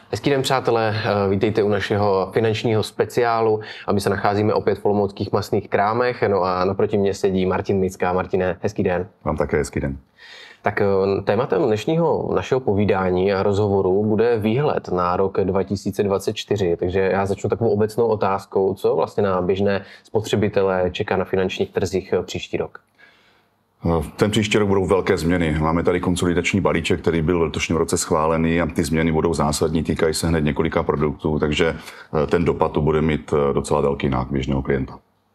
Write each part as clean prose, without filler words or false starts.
Hezký den, přátelé, vítejte u našeho finančního speciálu a my se nacházíme opět v olomouckých masných krámech, no a naproti mě sedí Martin Micka. Martine, hezký den. Vám také hezký den. Tak tématem dnešního našeho povídání a rozhovoru bude výhled na rok 2024, takže já začnu takovou obecnou otázkou, co vlastně na běžné spotřebitele čeká na finančních trzích příští rok. Ten příští rok budou velké změny. Máme tady konsolidační balíček, který byl v letošním roce schválený a ty změny budou zásadní, týkají se hned několika produktů, takže ten dopad to bude mít docela velký na běžného klienta.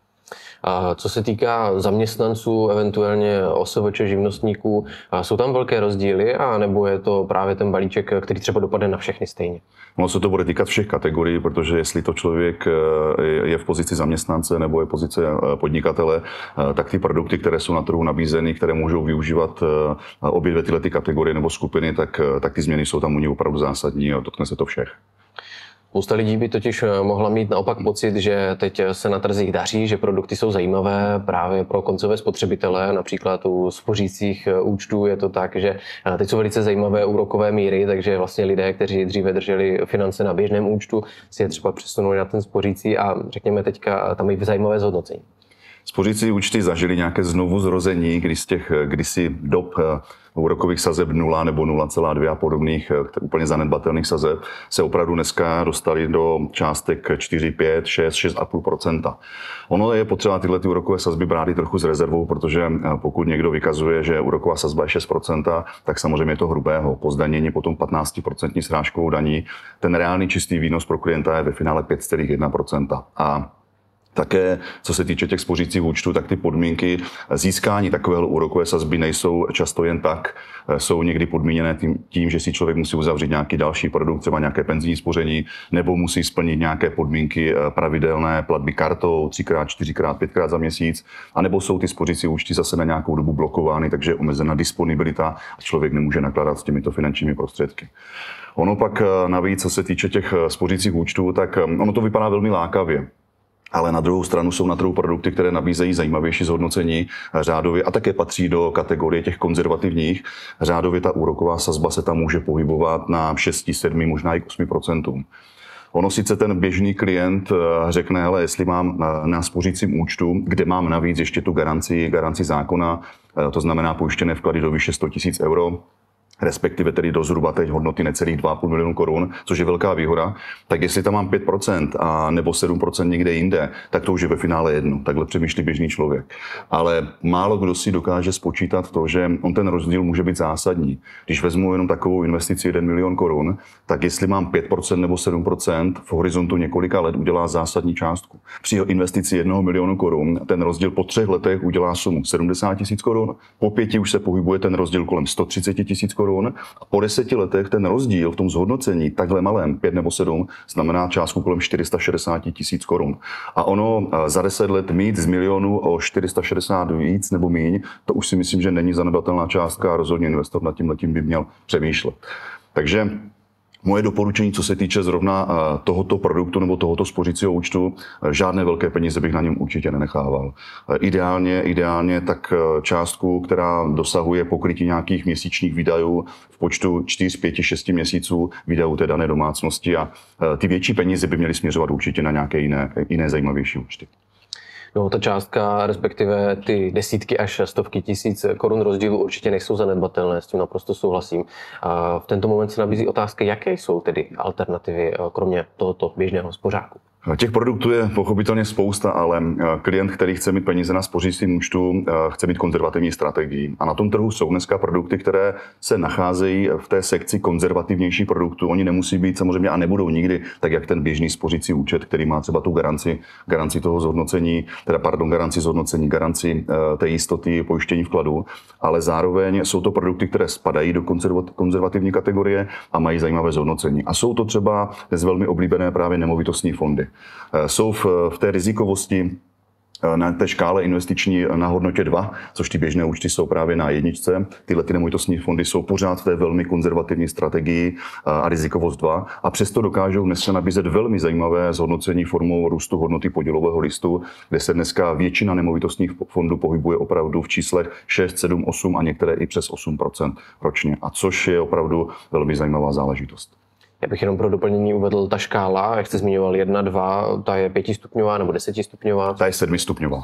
A co se týká zaměstnanců, eventuálně OSVČ živnostníků, jsou tam velké rozdíly, a nebo je to právě ten balíček, který třeba dopadne na všechny stejně? Ono se to bude týkat všech kategorií, protože jestli to člověk je v pozici zaměstnance nebo je v pozici podnikatele, tak ty produkty, které jsou na trhu nabízeny, které můžou využívat obě dvě tyhle kategorie nebo skupiny, tak ty změny jsou tam u nich opravdu zásadní a dotkne se to všech. Spousta lidí by totiž mohla mít naopak pocit, že teď se na trzích daří, že produkty jsou zajímavé právě pro koncové spotřebitele, například u spořících účtů je to tak, že teď jsou velice zajímavé úrokové míry, takže vlastně lidé, kteří dříve drželi finance na běžném účtu, si je třeba přesunuli na ten spořící a řekněme teďka tam je zajímavé zhodnocení. Spořící účty zažili nějaké znovu zrození, kdy z těch kdysi dob úrokových sazeb 0 nebo 0,2 a podobných úplně zanedbatelných sazeb se opravdu dneska dostali do částek 4, 5, 6, 6,5%. Ono je potřeba tyhle úrokové sazby brát i trochu s rezervou, protože pokud někdo vykazuje, že úroková sazba je 6%, tak samozřejmě je to hrubého. Po zdanění potom 15% srážkovou daní. Ten reálný čistý výnos pro klienta je ve finále 5,1%. A také, co se týče těch spořících účtů, tak ty podmínky získání takového úrokové sazby nejsou často jen tak. Jsou někdy podmíněné tím, že si člověk musí uzavřít nějaký další produkt, třeba nějaké penzijní spoření, nebo musí splnit nějaké podmínky pravidelné platby kartou 3x, 4x, 5x za měsíc, anebo jsou ty spořící účty zase na nějakou dobu blokovány, takže je omezená disponibilita a člověk nemůže nakládat s těmito finančními prostředky. Ono pak navíc, co se týče těch spořících účtů, tak ono to vypadá velmi lákavě. Ale na druhou stranu jsou na trhu produkty, které nabízejí zajímavější zhodnocení řádově a také patří do kategorie těch konzervativních. Řádově ta úroková sazba se tam může pohybovat na 6, 7, možná i 8%. Ono sice ten běžný klient řekne, hele, jestli mám na spořícím účtu, kde mám navíc ještě tu garanci zákona, to znamená pojištěné vklady do výše 100 000 euro, respektive tedy do zhruba teď hodnoty necelých 2,5 milionu korun, což je velká výhoda, tak jestli tam mám 5% a nebo 7% někde jinde, tak to už je ve finále jedno. Takhle přemýšlí běžný člověk. Ale málo kdo si dokáže spočítat to, že on ten rozdíl může být zásadní. Když vezmu jenom takovou investici 1 milion korun, tak jestli mám 5% nebo 7%, v horizontu několika let udělá zásadní částku. Při investici 1 milionu korun ten rozdíl po 3 letech udělá sumu 70 000 korun, po 5 už se pohybuje ten rozdíl kolem 130 000 korun, a po 10 letech ten rozdíl v tom zhodnocení takhle malém, 5 nebo 7, znamená částku kolem 460 000 korun. A ono za 10 let mít z milionu o 460 víc nebo míň, to už si myslím, že není zanedbatelná částka a rozhodně investor nad tímhletím by měl přemýšlet. Takže moje doporučení, co se týče zrovna tohoto produktu nebo tohoto spořícího účtu, žádné velké peníze bych na něm určitě nenechával. Ideálně tak částku, která dosahuje pokrytí nějakých měsíčních výdajů v počtu 4, 5, 6 měsíců výdajů té dané domácnosti a ty větší peníze by měly směřovat určitě na nějaké jiné zajímavější účty. No, ta částka, respektive ty desítky až stovky tisíc korun rozdílu určitě nejsou zanedbatelné, s tím naprosto souhlasím. A v tento moment se nabízí otázka, jaké jsou tedy alternativy, kromě tohoto běžného spořáku. Těch produktů je pochopitelně spousta, ale klient, který chce mít peníze na spořícím účtu, chce mít konzervativní strategii. A na tom trhu jsou dneska produkty, které se nacházejí v té sekci konzervativnější produktů. Oni nemusí být samozřejmě a nebudou nikdy tak, jak ten běžný spořící účet, který má třeba tu garanci toho zhodnocení, garanci té jistoty pojištění vkladu, ale zároveň jsou to produkty, které spadají do konzervativní kategorie a mají zajímavé zhodnocení. A jsou to třeba dnes velmi oblíbené právě nemovitostní fondy. Jsou v té rizikovosti na té škále investiční na hodnotě 2, což ty běžné účty jsou právě na 1. Tyhle ty nemovitostní fondy jsou pořád v té velmi konzervativní strategii a rizikovost 2 a přesto dokážou dnes nabízet velmi zajímavé zhodnocení formou růstu hodnoty podílového listu, kde se dneska většina nemovitostních fondů pohybuje opravdu v číslech 6, 7, 8 a některé i přes 8% ročně, a což je opravdu velmi zajímavá záležitost. Já bych jenom pro doplnění uvedl ta škála, jak jste zmiňoval 1, 2, ta je 5stupňová nebo 10stupňová? Ta je 7stupňová.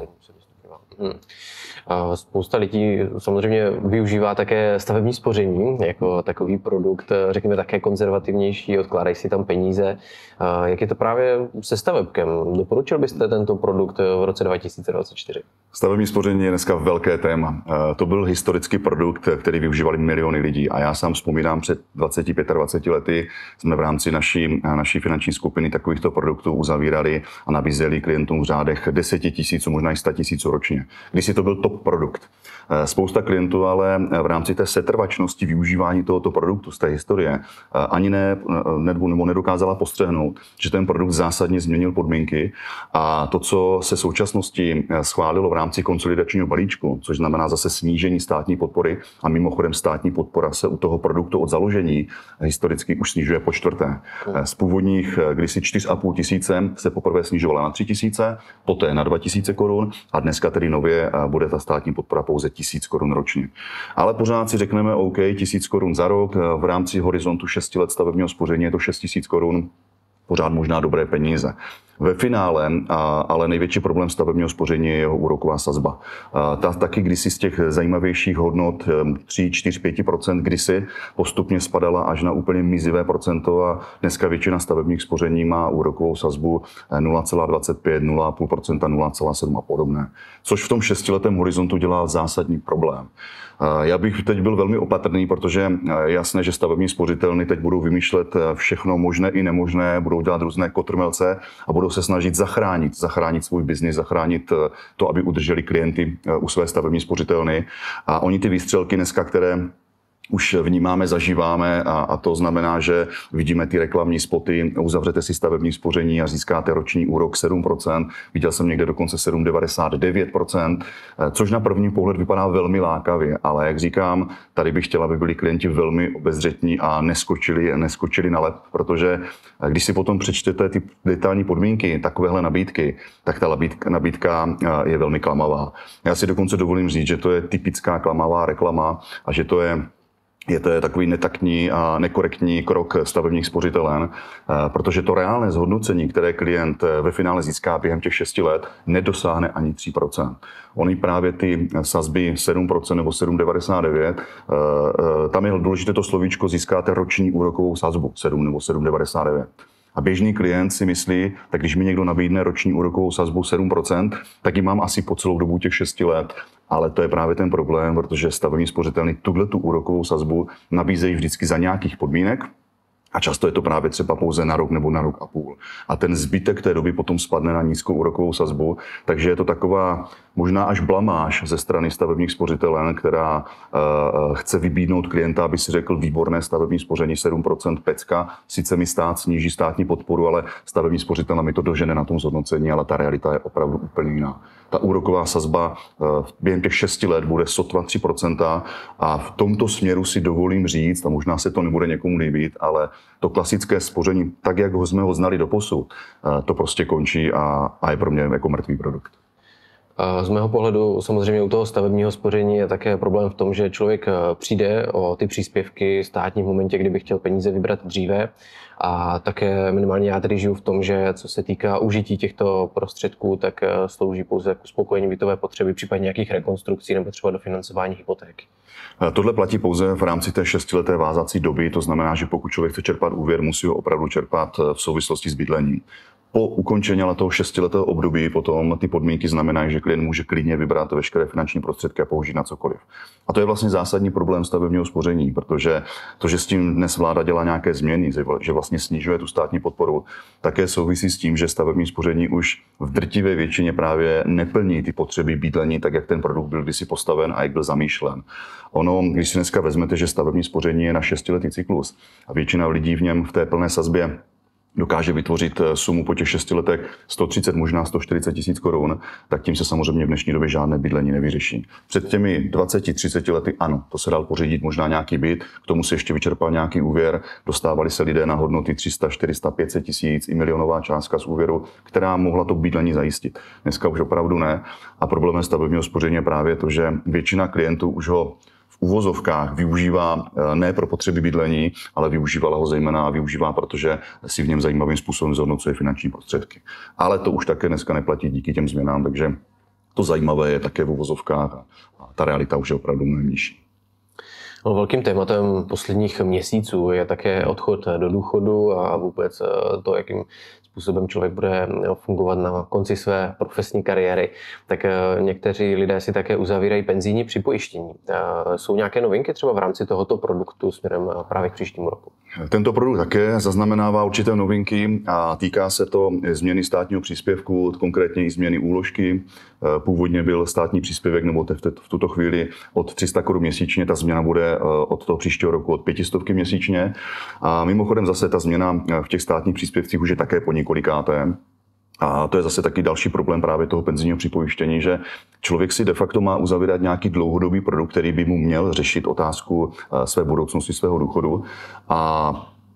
Spousta lidí samozřejmě využívá také stavební spoření jako takový produkt, řekněme také konzervativnější, odkládají si tam peníze. Jak je to právě se stavebkem? Doporučil byste tento produkt v roce 2024? Stavební spoření je dneska velké téma. To byl historický produkt, který využívali miliony lidí a já sám vzpomínám, před 20-25 lety jsme v rámci naší finanční skupiny takovýchto produktů uzavírali a nabízeli klientům v řádech 10 000, možná i 100 000 ročně. Když si to byl top produkt. Spousta klientů ale v rámci té setrvačnosti využívání tohoto produktu z té historie ani nedokázala postřehnout, že ten produkt zásadně změnil podmínky a to, co se v současnosti schválilo v rámci konsolidačního balíčku, což znamená zase snížení státní podpory a mimochodem státní podpora se u toho produktu od založení historicky už snižuje po čtvrté. Z původních kdysi 4 500 se poprvé snižovala na 3 000, poté na 2 000 korun a dneska tedy nově bude ta státní podpora pouze 1 000 korun ročně. Ale pořád si řekneme OK, 1 000 korun za rok, v rámci horizontu 6 let stavebního spoření je to 6 000 korun, pořád možná dobré peníze. Ve finále ale největší problém stavebního spoření je jeho úroková sazba. Ta taky kdysi z těch zajímavějších hodnot 3, 4, 5% kdysi postupně spadala až na úplně mizivé procento a dneska většina stavebních spoření má úrokovou sazbu 0,25, 0,5%, 0,7 a podobné. Což v tom 6letém horizontu dělá zásadní problém. Já bych teď byl velmi opatrný, protože je jasné, že stavební spořitelny teď budou vymýšlet všechno možné i nemožné, budou dělat různé kotrmelce a budou se snažit zachránit svůj biznis, zachránit to, aby udrželi klienty u své stavební spořitelny. A oni ty výstřelky dneska, které už vnímáme, zažíváme a to znamená, že vidíme ty reklamní spoty, uzavřete si stavební spoření a získáte roční úrok 7%, viděl jsem někde dokonce 7,99%, což na první pohled vypadá velmi lákavě, ale jak říkám, tady bych chtěla, aby byli klienti velmi obezřetní a neskočili na lep, protože když si potom přečtete ty detailní podmínky takovéhle nabídky, tak ta nabídka je velmi klamavá. Já si dokonce dovolím říct, že to je typická klamavá reklama a že to je takový netaktní a nekorektní krok stavebních spořitelen, protože to reálné zhodnocení, které klient ve finále získá během těch 6 let, nedosáhne ani 3%. Oni právě ty sazby 7% nebo 7,99, tam je důležité to slovíčko, získáte roční úrokovou sazbu 7 nebo 7,99. A běžný klient si myslí, tak když mi někdo nabídne roční úrokovou sazbu 7%, tak ji mám asi po celou dobu těch 6 let. Ale to je právě ten problém, protože stavební spořitelny tuhletu úrokovou sazbu nabízejí vždycky za nějakých podmínek. A často je to právě třeba pouze na rok nebo na rok a půl. A ten zbytek té doby potom spadne na nízkou úrokovou sazbu. Takže je to taková možná až blamáž ze strany stavebních spořitelen, která chce vybídnout klienta, aby si řekl výborné stavební spoření 7% pecka. Sice mi stát sníží státní podporu, ale stavební spořitelna mi to dožene na tom zhodnocení, ale ta realita je opravdu úplně jiná. Ta úroková sazba během těch 6 let bude sotva 3% a v tomto směru si dovolím říct, a možná se to nebude někomu líbit, ale to klasické spoření, tak jak jsme ho znali doposud, to prostě končí a je pro mě jako mrtvý produkt. Z mého pohledu samozřejmě u toho stavebního spoření je také problém v tom, že člověk přijde o ty příspěvky státní v momentě, kdyby chtěl peníze vybrat dříve. A také minimálně já tedy žiju v tom, že co se týká užití těchto prostředků, tak slouží pouze k uspokojení bytové potřeby, případně nějakých rekonstrukcí nebo třeba dofinancování hypotéky. Tohle platí pouze v rámci té 6leté vázací doby, to znamená, že pokud člověk chce čerpat úvěr, musí ho opravdu čerpat v souvislosti s bydlením. Po ukončení toho 6letého období potom ty podmínky znamenají, že klient může klidně vybrat veškeré finanční prostředky a použít na cokoliv. A to je vlastně zásadní problém stavebního spoření, protože to, že s tím dnes vláda dělá nějaké změny, že vlastně snižuje tu státní podporu, také souvisí s tím, že stavební spoření už v drtivé většině právě neplní ty potřeby bydlení, tak jak ten produkt byl kdysi postaven a jak byl zamýšlen. Ono, když si dneska vezmete, že stavební spoření je na 6letý cyklus a většina lidí v něm v té plné sazbě dokáže vytvořit sumu po těch 6 letech 130, možná 140 000 korun, tak tím se samozřejmě v dnešní době žádné bydlení nevyřeší. Před těmi 20-30 lety ano, to se dal pořídit možná nějaký byt, k tomu se ještě vyčerpal nějaký úvěr, dostávali se lidé na hodnoty 300, 400, 500 tisíc i milionová částka z úvěru, která mohla to bydlení zajistit. Dneska už opravdu ne. A problém stavebního spoření je právě to, že většina klientů už ho v uvozovkách využívá ne pro potřeby bydlení, ale využívala ho zejména a využívá, protože si v něm zajímavým způsobem zhodnocuje finanční prostředky. Ale to už také dneska neplatí díky těm změnám, takže to zajímavé je také v uvozovkách a ta realita už je opravdu mnohem nižší. No, velkým tématem posledních měsíců je také odchod do důchodu a vůbec to, jakým způsobem člověk bude fungovat na konci své profesní kariéry. Tak někteří lidé si také uzavírají penzijní připojištění. Jsou nějaké novinky třeba v rámci tohoto produktu směrem právě k příštímu roku? Tento produkt také zaznamenává určité novinky a týká se to změny státního příspěvku, konkrétně i změny úložky. Původně byl státní příspěvek, nebo v tuto chvíli od 300 Kč měsíčně, ta změna bude od toho příštího roku od 500 měsíčně. A mimochodem zase ta změna v těch státních příspěvcích už je také po několikáté. A to je zase taky další problém právě toho penzijního připojištění, že člověk si de facto má uzavírat nějaký dlouhodobý produkt, který by mu měl řešit otázku své budoucnosti, svého důchodu. A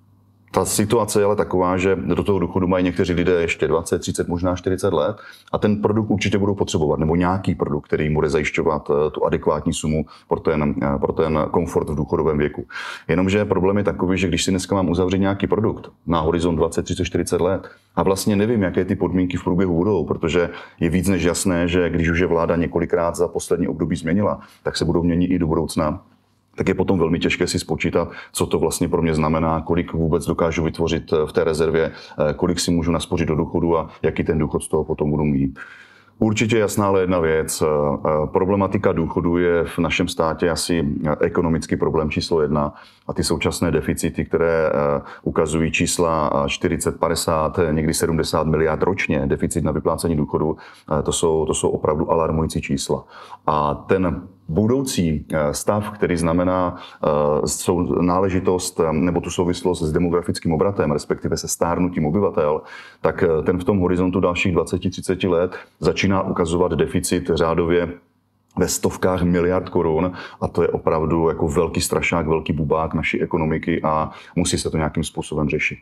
ta situace je ale taková, že do toho důchodu mají někteří lidé ještě 20, 30, možná 40 let a ten produkt určitě budou potřebovat, nebo nějaký produkt, který bude zajišťovat tu adekvátní sumu pro ten komfort v důchodovém věku. Jenomže problém je takový, že když si dneska mám uzavřít nějaký produkt na horizont 20, 30, 40 let a vlastně nevím, jaké ty podmínky v průběhu budou, protože je víc než jasné, že když už je vláda několikrát za poslední období změnila, tak se budou měnit i do budoucna, tak je potom velmi těžké si spočítat, co to vlastně pro mě znamená, kolik vůbec dokážu vytvořit v té rezervě, kolik si můžu naspořit do důchodu a jaký ten důchod z toho potom budu mít. Určitě jasná ale jedna věc. Problematika důchodu je v našem státě asi ekonomický problém číslo 1 a ty současné deficity, které ukazují čísla 40, 50, někdy 70 miliard ročně, deficit na vyplácení důchodu, to jsou opravdu alarmující čísla. A ten budoucí stav, který znamená náležitost nebo tu souvislost s demografickým obratem, respektive se stárnutím obyvatel, tak ten v tom horizontu dalších 20-30 let začíná ukazovat deficit řádově ve stovkách miliard korun a to je opravdu jako velký strašák, velký bubák naší ekonomiky a musí se to nějakým způsobem řešit.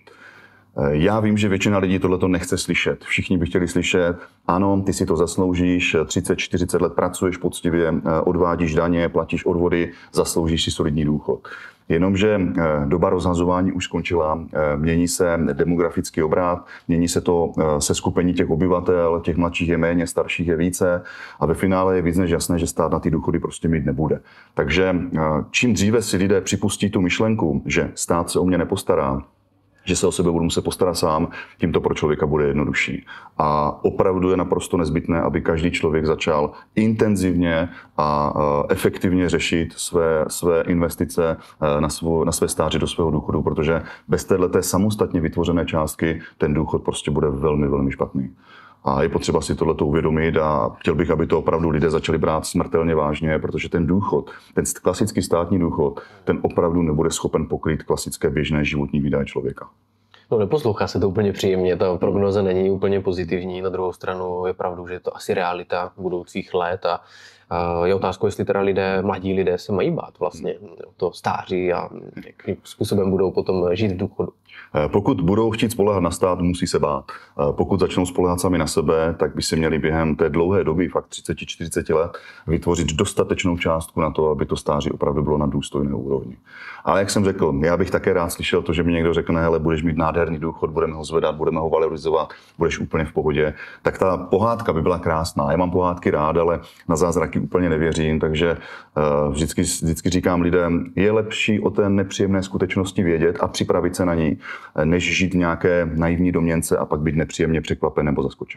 Já vím, že většina lidí tohleto nechce slyšet. Všichni by chtěli slyšet, ano, ty si to zasloužíš, 30-40 let pracuješ poctivě, odvádíš daně, platíš odvody, zasloužíš si solidní důchod. Jenomže doba rozhazování už skončila, mění se demografický obrat, mění se to seskupení těch obyvatel, těch mladších je méně, starších je více a ve finále je víc než jasné, že stát na ty důchody prostě mít nebude. Takže čím dříve si lidé připustí tu myšlenku, že stát se o mě nepostará, že se o sebe budu muset postarat sám, tím to pro člověka bude jednodušší. A opravdu je naprosto nezbytné, aby každý člověk začal intenzivně a efektivně řešit své investice na své stáří do svého důchodu, protože bez téhleté samostatně vytvořené částky ten důchod prostě bude velmi, velmi špatný. A je potřeba si tohleto uvědomit a chtěl bych, aby to opravdu lidé začali brát smrtelně vážně, protože ten důchod, ten klasický státní důchod, ten opravdu nebude schopen pokrýt klasické běžné životní výdaje člověka. No, neposlouchá se to úplně příjemně, ta prognoza není úplně pozitivní, na druhou stranu je pravdou, že je to asi realita budoucích let a je otázkou, jestli teda mladí lidé se mají bát vlastně to stáří a jakým způsobem budou potom žít v důchodu. Pokud budou chtít spoléhat na stát, musí se bát. Pokud začnou spoléhat sami na sebe, tak by si měli během té dlouhé doby, fakt 30-40 let, vytvořit dostatečnou částku na to, aby to stáří opravdu bylo na důstojné úrovni. Ale jak jsem řekl, já bych také rád slyšel to, že mi někdo řekne, hele, budeš mít nádherný důchod, budeme ho zvedat, budeme ho valorizovat, budeš úplně v pohodě. Tak ta pohádka by byla krásná. Já mám pohádky rád, ale na zázraky úplně nevěřím, takže vždycky říkám lidem, je lepší o té nepříjemné skutečnosti vědět a připravit se na ní, než žít v nějaké naivní domněnce a pak být nepříjemně překvapen nebo zaskočen.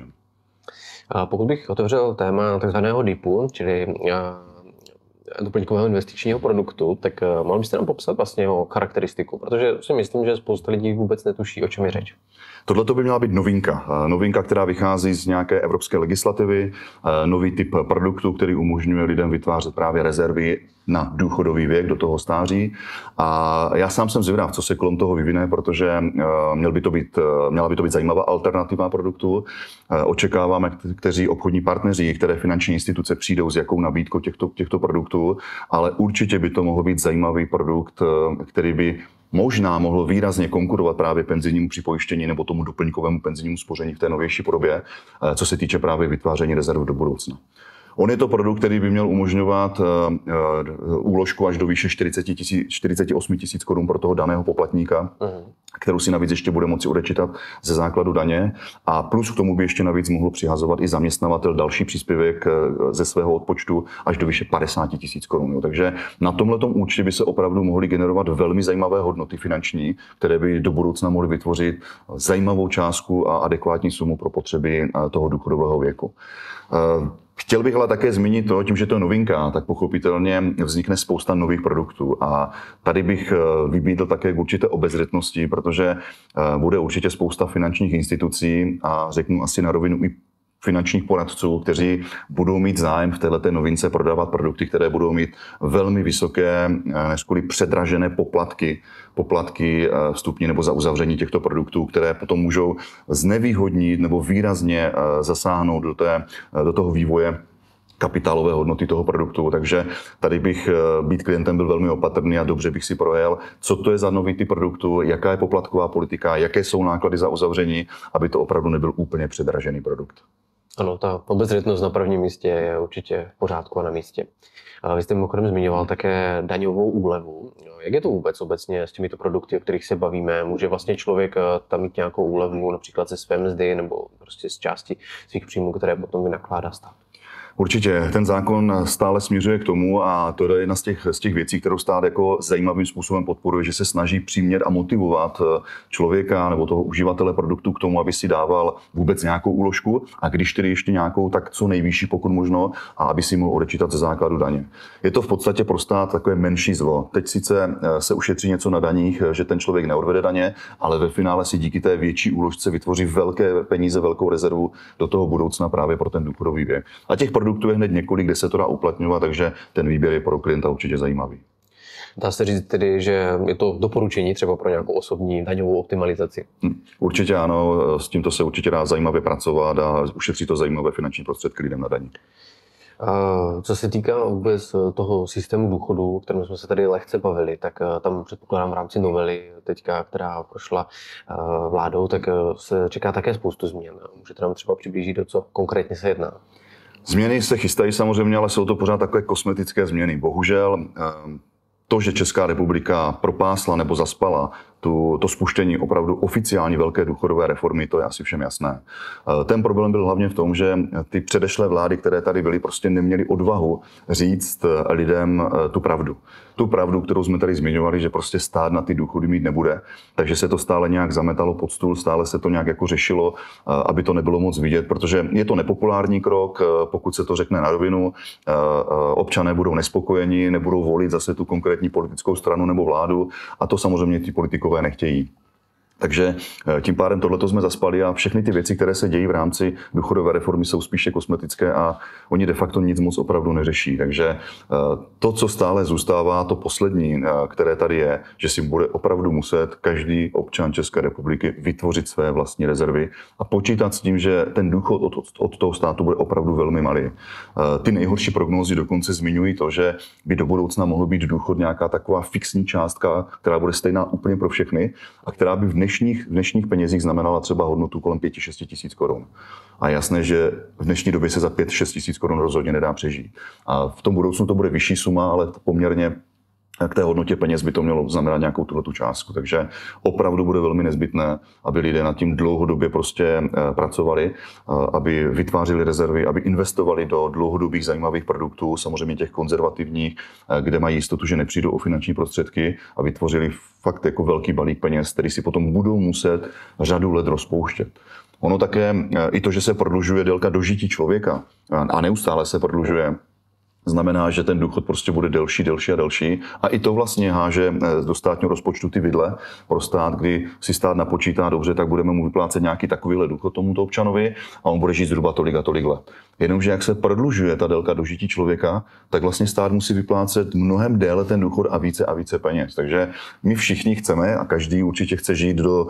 Pokud bych otevřel téma takzvaného DIPu, čili doplňkového investičního produktu, tak mohl byste nám popsat vlastně jeho charakteristiku, protože si myslím, že spousta lidí vůbec netuší, o čem je řeč. Tohle by měla být novinka. Novinka, která vychází z nějaké evropské legislativy, nový typ produktu, který umožňuje lidem vytvářet právě rezervy na důchodový věk do toho stáří. A já sám jsem zvědav, co se kolem toho vyvine, protože měla by to být zajímavá alternativa produktu. Očekáváme, kteří obchodní partneři, které finanční instituce přijdou s jakou nabídkou těchto produktů, ale určitě by to mohl být zajímavý produkt, který by možná mohl výrazně konkurovat právě penzijnímu připojištění nebo tomu doplňkovému penzijnímu spoření v té novější podobě, co se týče právě vytváření rezerv do budoucna. On je to produkt, který by měl umožňovat úložku až do výše 48 tisíc korun pro toho daného poplatníka, kterou si navíc ještě bude moci odečítat ze základu daně. A plus k tomu by ještě navíc mohl přihazovat i zaměstnavatel další příspěvek ze svého odpočtu až do výše 50 tisíc korun. Takže na tomhletom účtě by se opravdu mohly generovat velmi zajímavé hodnoty finanční, které by do budoucna mohly vytvořit zajímavou částku a adekvátní sumu pro potřeby toho důchodového věku. Chtěl bych ale také zmínit to, tím, že to je novinka, tak pochopitelně vznikne spousta nových produktů a tady bych vybídl také k určité obezřetnosti, protože bude určitě spousta finančních institucí a řeknu asi na rovinu i finančních poradců, kteří budou mít zájem v této novince prodávat produkty, které budou mít velmi vysoké, neřkuli předražené poplatky vstupní nebo za uzavření těchto produktů, které potom můžou znevýhodnit nebo výrazně zasáhnout do toho vývoje kapitálové hodnoty toho produktu, takže tady bych být klientem byl velmi opatrný a dobře bych si projel, co to je za nový typ produktu, jaká je poplatková politika, jaké jsou náklady za uzavření, aby to opravdu nebyl úplně předražený produkt. Ano, ta obezřetnost na prvním místě je určitě v pořádku a na místě. Vy jste mimochodem zmiňoval také daňovou úlevu. Jak je to vůbec obecně s těmito produkty, o kterých se bavíme? Může vlastně člověk tam mít nějakou úlevu například ze své mzdy nebo prostě z části svých příjmů, které potom vynakládá stát? Určitě, ten zákon stále směřuje k tomu a to je jedna z těch věcí, kterou stát jako zajímavým způsobem podporuje, že se snaží přimět a motivovat člověka nebo toho uživatele produktu k tomu, aby si dával vůbec nějakou úložku a když tedy ještě nějakou, tak co nejvyšší pokud možno a aby si mohl odečítat ze základu daně. Je to v podstatě pro stát takové menší zlo. Teď sice se ušetří něco na daních, že ten člověk neodvede daně, ale ve finále si díky té větší úložce vytvoří velké peníze, velkou rezervu do toho budoucna právě pro ten důchodový věk. A těch produktů je hned několik, kde se to dá uplatňovat, takže ten výběr je pro klienta určitě zajímavý. Dá se říct tedy, že je to doporučení třeba pro nějakou osobní daňovou optimalizaci? Určitě ano, s tímto se určitě dá zajímavě pracovat a ušetří to zajímavé finanční prostředky lidem na daní. Co se týká vůbec toho systému důchodu, o kterém jsme se tady lehce bavili, tak tam předpokládám v rámci novely teďka, která prošla vládou, tak se čeká také spoustu změn. Můžete nám třeba přiblížit, o co konkrétně se jedná? Změny se chystají samozřejmě, ale jsou to pořád takové kosmetické změny. Bohužel to, že Česká republika propásla nebo zaspala to spuštění opravdu oficiální velké důchodové reformy, to je asi všem jasné. Ten problém byl hlavně v tom, že ty předešlé vlády, které tady byly, prostě neměly odvahu říct lidem tu pravdu. Tu pravdu, kterou jsme tady zmiňovali, že prostě stát na ty důchody mít nebude. Takže se to stále nějak zametalo pod stůl, stále se to nějak jako řešilo, aby to nebylo moc vidět, protože je to nepopulární krok, pokud se to řekne na rovinu, občané budou nespokojeni, nebudou volit zase tu konkrétní politickou stranu nebo vládu a to samozřejmě ti politikové nechtějí. Takže tím pádem tohleto jsme zaspali a všechny ty věci, které se dějí v rámci důchodové reformy, jsou spíše kosmetické a oni de facto nic moc opravdu neřeší. Takže to, co stále zůstává, to poslední, které tady je, že si bude opravdu muset každý občan České republiky vytvořit své vlastní rezervy a počítat s tím, že ten důchod od toho státu bude opravdu velmi malý. Ty nejhorší prognózy dokonce zmiňují to, že by do budoucna mohl být důchod nějaká taková fixní částka, která bude stejná úplně pro všechny a která by v dnešních penězích znamenala třeba hodnotu kolem 5-6 tisíc korun. A jasné, že v dnešní době se za 5-6 tisíc korun rozhodně nedá přežít. A v tom budoucnu to bude vyšší suma, ale poměrně k té hodnotě peněz by to mělo znamenat nějakou tuhletu částku. Takže opravdu bude velmi nezbytné, aby lidé nad tím dlouhodobě prostě pracovali, aby vytvářeli rezervy, aby investovali do dlouhodobých zajímavých produktů, samozřejmě těch konzervativních, kde mají jistotu, že nepřijdou o finanční prostředky a vytvořili fakt jako velký balík peněz, který si potom budou muset řadu let rozpouštět. Ono také i to, že se prodlužuje délka dožití člověka a neustále se prodlužuje, znamená, že ten důchod prostě bude delší a delší. A i to vlastně háže do státního rozpočtu ty vidle pro stát, kdy si stát napočítá dobře, tak budeme mu vyplácet nějaký takovýhle důchod tomuto občanovi a on bude žít zhruba tolik a tolik let. Jenomže jak se prodlužuje ta délka dožití člověka, tak vlastně stát musí vyplácet mnohem déle ten důchod a více peněz. Takže my všichni chceme a každý určitě chce žít do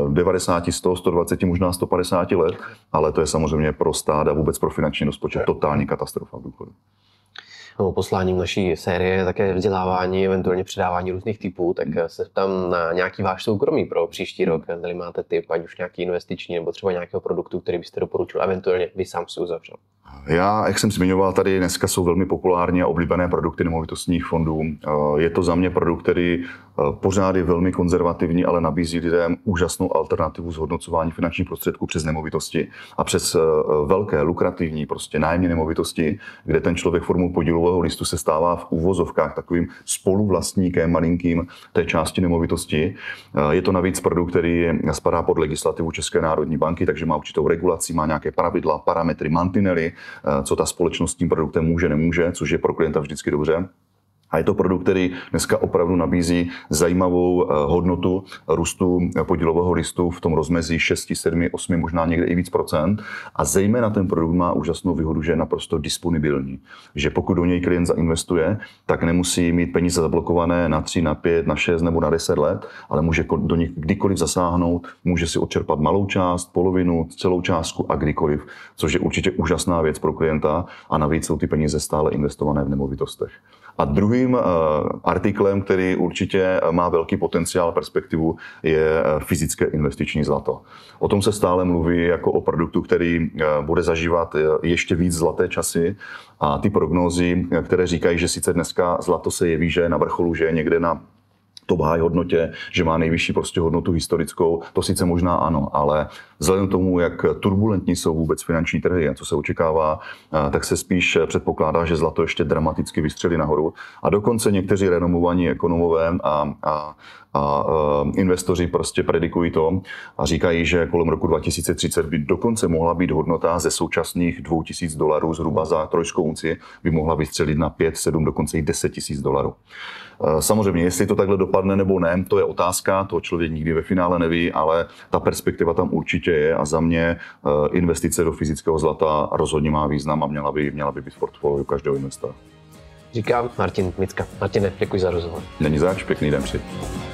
90, 100, 120, možná 150 let, ale to je samozřejmě pro stát a vůbec pro finanční rozpočet totální katastrofa v důchodu. No, posláním naší série je také vzdělávání, eventuálně předávání různých typů, tak se ptám na nějaký váš soukromý pro příští rok. Zdali máte tip, ať už nějaký investiční nebo třeba nějakého produktu, který byste doporučil, eventuálně vy sám si uzavřel. Já, jak jsem zmiňoval, tady dneska jsou velmi populární a oblíbené produkty nemovitostních fondů. Je to za mě produkt, který pořád je velmi konzervativní, ale nabízí lidem úžasnou alternativu zhodnocování finančních prostředků přes nemovitosti a přes velké, lukrativní prostě nájemní nemovitosti, kde ten člověk formou podílového listu se stává v úvozovkách takovým spoluvlastníkem malinkým té části nemovitosti. Je to navíc produkt, který spadá pod legislativu České národní banky, takže má určitou regulaci, má nějaké pravidla, parametry, mantinely, co ta společnost s tím produktem může, nemůže, což je pro klienta vždycky dobře. A je to produkt, který dneska opravdu nabízí zajímavou hodnotu růstu podílového listu v tom rozmezí 6, 7, 8, možná někde i víc procent. A zejména ten produkt má úžasnou výhodu, že je naprosto disponibilní. Že pokud do něj klient zainvestuje, tak nemusí mít peníze zablokované na 3, na 5, na 6 nebo na 10 let, ale může do nich kdykoliv zasáhnout, může si odčerpat malou část, polovinu, celou částku a kdykoliv, což je určitě úžasná věc pro klienta a navíc jsou ty peníze stále investované v nemovitostech. A druhým artiklem, který určitě má velký potenciál perspektivu, je fyzické investiční zlato. O tom se stále mluví jako o produktu, který bude zažívat ještě víc zlaté časy. A ty prognózy, které říkají, že sice dneska zlato se jeví, že je na vrcholu, že je někde na top high hodnotě, že má nejvyšší prostě hodnotu historickou, to sice možná ano, ale vzhledem k tomu, jak turbulentní jsou vůbec finanční trhy a co se očekává, tak se spíš předpokládá, že zlato ještě dramaticky vystřelí nahoru. A dokonce někteří renomovaní ekonomové a investoři prostě predikují to a říkají, že kolem roku 2030 by dokonce mohla být hodnota ze současných $2000 zhruba za trojskou unci by mohla vystřelit na 5, 7, dokonce i $10 000. Samozřejmě, jestli to takhle dopadne nebo ne, to je otázka, to člověk nikdy ve finále neví, ale ta perspektiva tam určitě je a za mě investice do fyzického zlata rozhodně má význam a měla by být v portfoliu každého investora. Říká Martin Micka. Martine, děkuji za rozhovor. Není zač, pěkný den přeji.